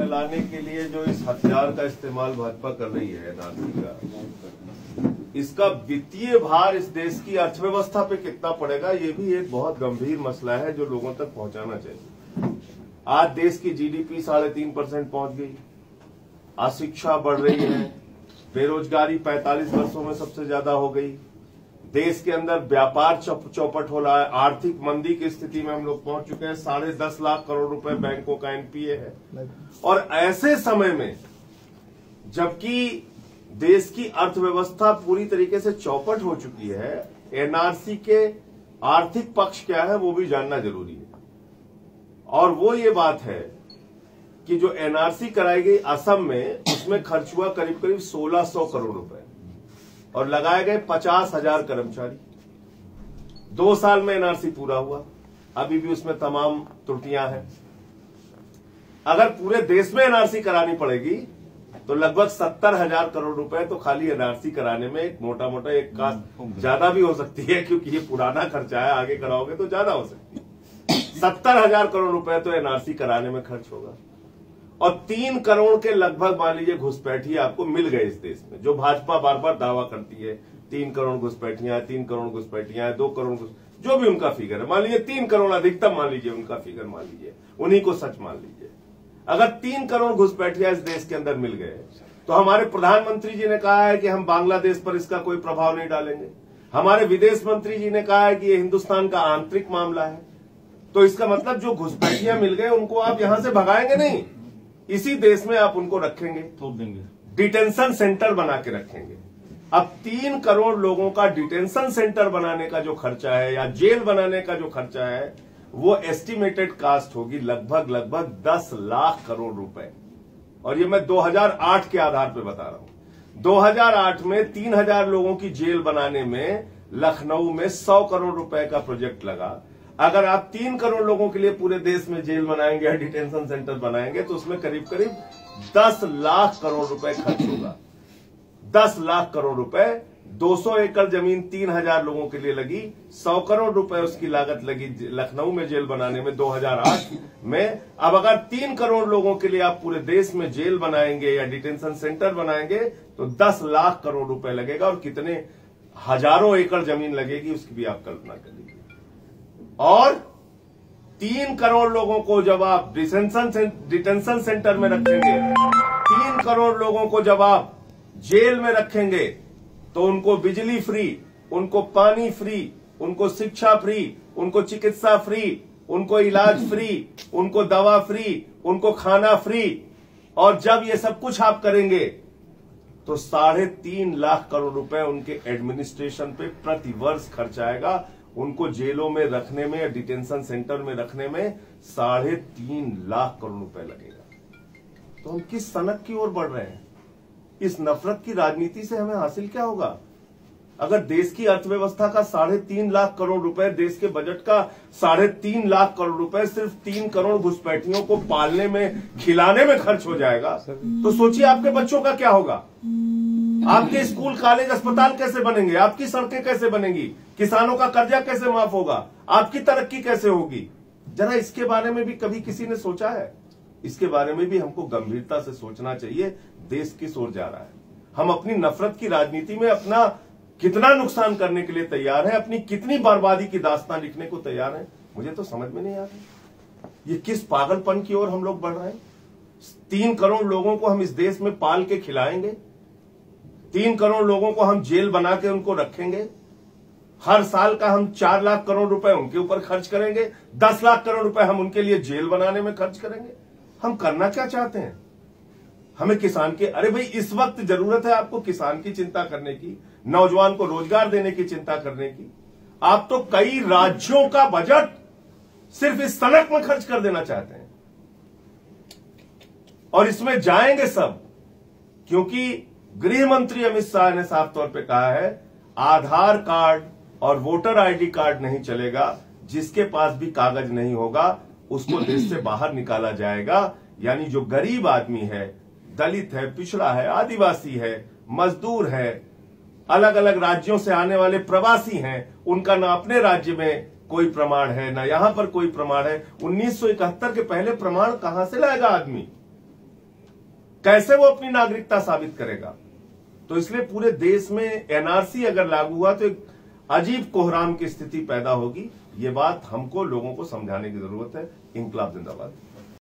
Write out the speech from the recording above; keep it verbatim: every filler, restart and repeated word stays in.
फैलाने के लिए जो इस हथियार का इस्तेमाल भाजपा कर रही है एनआरसी का, इसका वित्तीय भार इस देश की अर्थव्यवस्था पे कितना पड़ेगा, ये भी एक बहुत गंभीर मसला है जो लोगों तक पहुंचाना चाहिए। आज देश की जीडीपी साढ़े तीन परसेंट पहुंच गई, अशिक्षा बढ़ रही है, बेरोजगारी पैंतालीस वर्षों में सबसे ज्यादा हो गई, देश के अंदर व्यापार चौपट हो रहा है, आर्थिक मंदी की स्थिति में हम लोग पहुंच चुके हैं, साढ़े दस लाख करोड़ रुपए बैंकों का एनपीए है। और ऐसे समय में जबकि देश की अर्थव्यवस्था पूरी तरीके से चौपट हो चुकी है, एनआरसी के आर्थिक पक्ष क्या है वो भी जानना जरूरी है। और वो ये बात है कि जो एनआरसी कराई गई असम में, उसमें खर्च हुआ करीब करीब सोलह सौ करोड़ रुपए और लगाए गए पचास हजार कर्मचारी। दो साल में एनआरसी पूरा हुआ, अभी भी उसमें तमाम त्रुटियां हैं। अगर पूरे देश में एनआरसी करानी पड़ेगी तो लगभग सत्तर हजार करोड़ रुपए तो खाली एनआरसी कराने में एक मोटा मोटा एक का ज्यादा भी हो सकती है, क्योंकि ये पुराना खर्चा है, आगे कराओगे तो ज्यादा हो सकती है। सत्तर हजार करोड़ रुपए तो एनआरसी कराने में खर्च होगा। और तीन करोड़ के लगभग मान लीजिए घुसपैठिए आपको मिल गए इस देश में, जो भाजपा बार बार दावा करती है तीन करोड़ घुसपैठियां, तीन करोड़ घुसपैठियां, दो करोड़ घुस, जो भी उनका फिगर है, मान लीजिए तीन करोड़ अधिकतम मान लीजिए उनका फिगर, मान लीजिए उन्हीं को सच मान लीजिए। अगर तीन करोड़ घुसपैठियां इस देश के अंदर मिल गए तो हमारे प्रधानमंत्री जी ने कहा है कि हम बांग्लादेश पर इसका कोई प्रभाव नहीं डालेंगे, हमारे विदेश मंत्री जी ने कहा है कि ये हिंदुस्तान का आंतरिक मामला है। तो इसका मतलब जो घुसपैठियां मिल गए उनको आप यहां से भगाएंगे नहीं, इसी देश में आप उनको रखेंगे, छोड़ देंगे, डिटेंशन सेंटर बना के रखेंगे। अब तीन करोड़ लोगों का डिटेंशन सेंटर बनाने का जो खर्चा है या जेल बनाने का जो खर्चा है वो एस्टिमेटेड कास्ट होगी लगभग लगभग दस लाख करोड़ रुपए। और ये मैं दो हज़ार आठ के आधार पर बता रहा हूं। दो हज़ार आठ में तीन हज़ार लोगों की जेल बनाने में लखनऊ में सौ करोड़ रुपए का प्रोजेक्ट लगा। अगर आप तीन करोड़ लोगों के लिए पूरे देश में जेल बनाएंगे या डिटेंशन सेंटर बनाएंगे तो उसमें करीब करीब दस लाख करोड़ रुपए खर्च होगा। दस लाख करोड़ रुपए, दो सौ एकड़ जमीन तीन हज़ार लोगों के लिए लगी, सौ करोड़ रुपए उसकी लागत लगी लखनऊ में जेल बनाने में दो हज़ार आठ में। अब अगर तीन करोड़ लोगों के लिए आप पूरे देश में जेल बनाएंगे या डिटेंशन सेंटर बनाएंगे तो दस लाख करोड़ रुपए लगेगा, और कितने हजारों एकड़ जमीन लगेगी उसकी भी आप कल्पना कर लीजिए। और तीन करोड़ लोगों को जब आप डिटेंशन डिटेंशन सेंटर में रखेंगे, तीन करोड़ लोगों को जब आप जेल में रखेंगे तो उनको बिजली फ्री, उनको पानी फ्री, उनको शिक्षा फ्री, उनको चिकित्सा फ्री, उनको इलाज फ्री, उनको दवा फ्री, उनको खाना फ्री। और जब ये सब कुछ आप करेंगे तो साढ़े तीन लाख करोड़ रुपए उनके एडमिनिस्ट्रेशन पे प्रति वर्ष खर्च आएगा। उनको जेलों में रखने में या डिटेंशन सेंटर में रखने में साढ़े तीन लाख करोड़ रुपए लगेगा। तो हम किस सनक की ओर बढ़ रहे हैं? इस नफरत की राजनीति से हमें हासिल क्या होगा? अगर देश की अर्थव्यवस्था का साढ़े तीन लाख करोड़ रुपए, देश के बजट का साढ़े तीन लाख करोड़ रुपए सिर्फ तीन करोड़ घुसपैठियों को पालने में, खिलाने में खर्च हो जाएगा, तो सोचिए आपके बच्चों का क्या होगा? आपके स्कूल, कॉलेज, अस्पताल कैसे बनेंगे? आपकी सड़कें कैसे बनेंगी? किसानों का कर्जा कैसे माफ होगा? आपकी तरक्की कैसे होगी? जरा इसके बारे में भी कभी किसी ने सोचा है? इसके बारे में भी हमको गंभीरता से सोचना चाहिए। देश किस ओर जा रहा है? हम अपनी नफरत की राजनीति में अपना कितना नुकसान करने के लिए तैयार है, अपनी कितनी बर्बादी की दास्तान लिखने को तैयार है, मुझे तो समझ में नहीं आ रहा। ये किस पागलपन की ओर हम लोग बढ़ रहे हैं? तीन करोड़ लोगों को हम इस देश में पाल के खिलाएंगे, तीन करोड़ लोगों को हम जेल बना के उनको रखेंगे, हर साल का हम चार लाख करोड़ रुपए उनके ऊपर खर्च करेंगे, दस लाख करोड़ रुपए हम उनके लिए जेल बनाने में खर्च करेंगे। हम करना क्या चाहते हैं? हमें किसान के, अरे भाई इस वक्त जरूरत है आपको किसान की चिंता करने की, नौजवान को रोजगार देने की चिंता करने की। आप तो कई राज्यों का बजट सिर्फ इस सनक में खर्च कर देना चाहते हैं, और इसमें जाएंगे सब, क्योंकि गृह मंत्री अमित शाह ने साफ तौर पे कहा है आधार कार्ड और वोटर आईडी कार्ड नहीं चलेगा, जिसके पास भी कागज नहीं होगा उसको देश से बाहर निकाला जाएगा। यानी जो गरीब आदमी है, दलित है, पिछड़ा है, आदिवासी है, मजदूर है, अलग अलग राज्यों से आने वाले प्रवासी हैं, उनका ना अपने राज्य में कोई प्रमाण है, ना यहां पर कोई प्रमाण है। उन्नीस सौ इकहत्तर के पहले प्रमाण कहां से लाएगा आदमी? कैसे वो अपनी नागरिकता साबित करेगा? तो इसलिए पूरे देश में एनआरसी अगर लागू हुआ तो एक अजीब कोहराम की स्थिति पैदा होगी। ये बात हमको लोगों को समझाने की जरूरत है। इंकलाब जिंदाबाद।